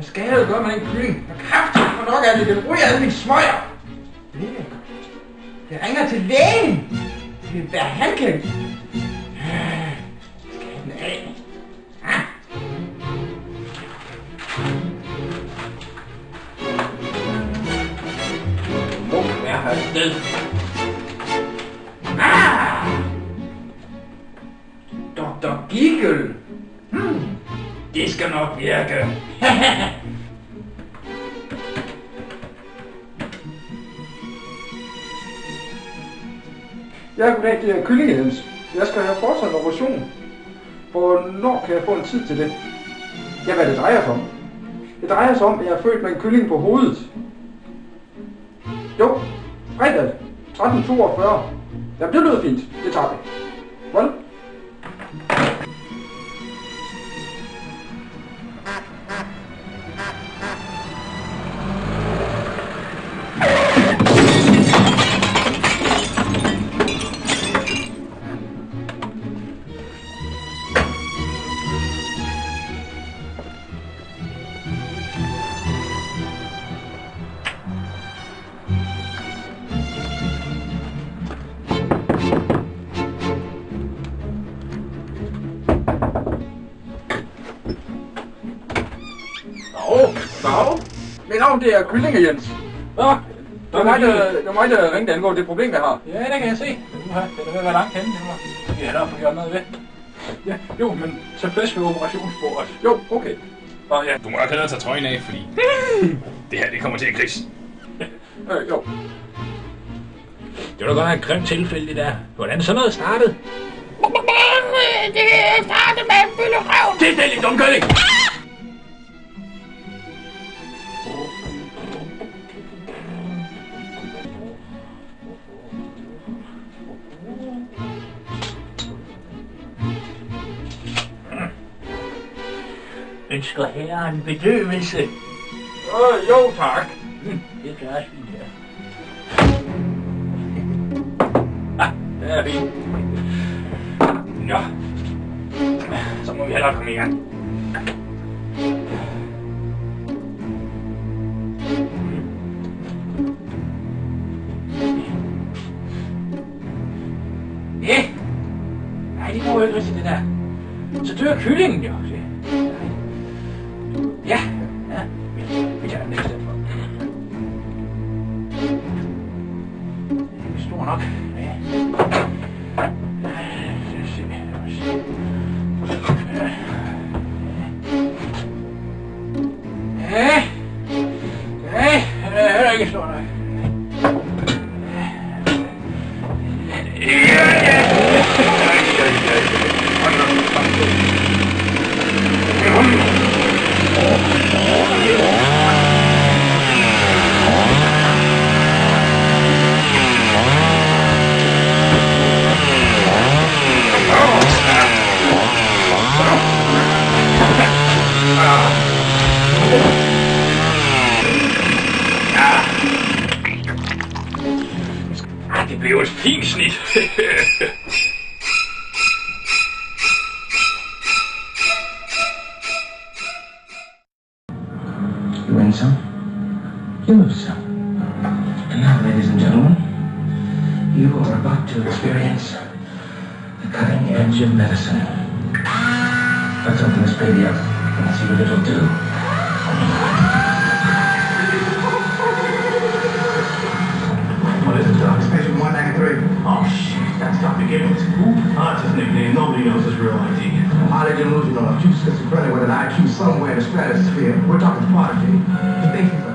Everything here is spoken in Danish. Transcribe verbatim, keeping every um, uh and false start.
Hvad skade gør man en kylling? Jeg kraftigt for nok af det, det ryger alle mine smøger. Det Jeg ringer til lægen. Det vil være halvkæmt. Skal den af? Ah. Må være her et sted. Ah! doktor Kyllinge. Hmm. Det skal nok virke. Ja, goddag, det er Kyllinge, Jens. Jeg skal have fortsat en operation. Hvornår kan jeg få en tid til det? Ja, hvad det drejer sig om? Det drejer sig om, at jeg er født med en kylling på hovedet. Jo, fredag tretten toogfyrre. Jamen, det lyder fint. Det tager vi. Vel? Dag. Mit navn det er Kyllinge, Jens. Nå, det var mig, der, det var mig, der ringte angående det problem, jeg har. Ja, det kan jeg se. Nu har det ved at være langt henne. Det kan jeg da få gjort noget ved. Ja, jo, men så plads ved operationsbordet. Jo, okay. Og ja, du må nok hellere tage trøjen af, fordi det her det kommer til at krise. øh, jo. Det var da godt et grimt tilfælde, det der. Hvordan sådan noget startede? Det startede med en bøllerøv. Tilfældigt, dum kylling! Ønsker herren bedøvelse? Øh, jo, tak. Hmm, det klarer fint her. Ah, det er fint. Nå. Så må vi hellere komme i gang. Ja. Nej, det går jo ikke rigtigt, det der. Så dør kyllingen jo. Ja, ja, vi tager den næste stedet for. Det er stor nok. Ja. Lad os se, lad os se. Ja, ja, det er ikke stor nok. Ja, ja. Ah, det blev et fint snit. You win some, you lose some. And now, ladies and gentlemen, you are about to experience the cutting edge of medicine. Let's open this baby up and see what it'll do. What is it, Doc? Patient one ninety-three. Oh, shit. That's Doctor Gibbons. Who? Oh, it's his nickname. Nobody knows his real I D. Highly delusional, acute schizophrenic with an I Q somewhere in the stratosphere. We're talking prodigy. He thinks he's a